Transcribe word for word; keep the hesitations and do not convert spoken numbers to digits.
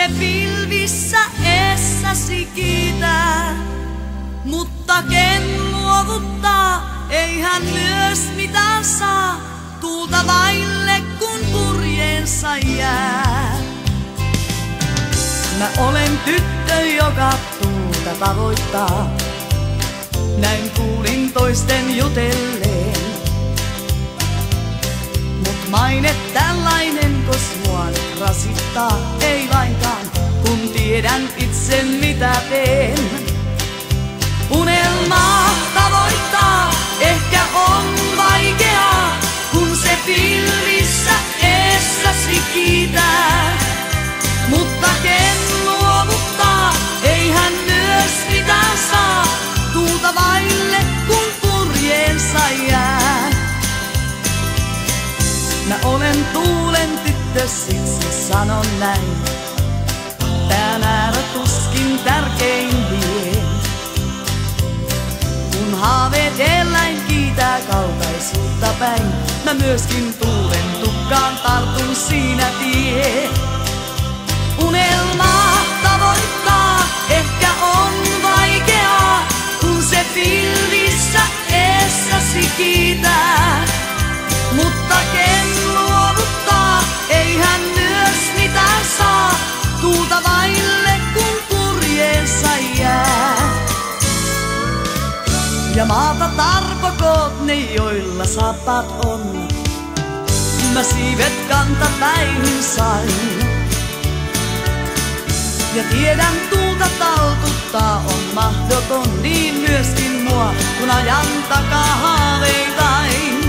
se pilvissä essäsi kiitää. Mutta ken luovuttaa, ei hän myös mitään saa, tuulta vaille kun purjeensa jää. Mä olen tyttö, joka tuulta tavoittaa, näin kuulin toisten jutelleen. Mut maine tällainen, kos mua nyt rasittaa, ei lainkaan, kun tiedän itse mitä teen. Unelmaa tavoittaa ehkä on vaikeaa, kun se pilvissä eessäsi kiitää. Mutta ken luovuttaa, ei hän myös mitään saa, tuulta vaille kun purjeensa jää. Mä olen tuulen tyttö, siksi sanon näin, tää määrä tuskin tärkein vie. Kun haaveet eläin kiitää kaltaisuutta päin, mä myöskin tuulen tukkaan tartun siinä tie. Unelmaa tavoittaa ehkä on vaikeaa, kun se pilvissä eessäsi kiitää. Mutta ken luovuttaa, ei hän myös mitään saa, tuulta vaille kun purjeensa jää. Ja maata tarpokoot ne, joilla saappaat on, mä siivet kantapäihin sain. Ja tiedän tuulta taltuttaa on mahdoton, niin myöskin mua, kun ajan takaa haaveitain.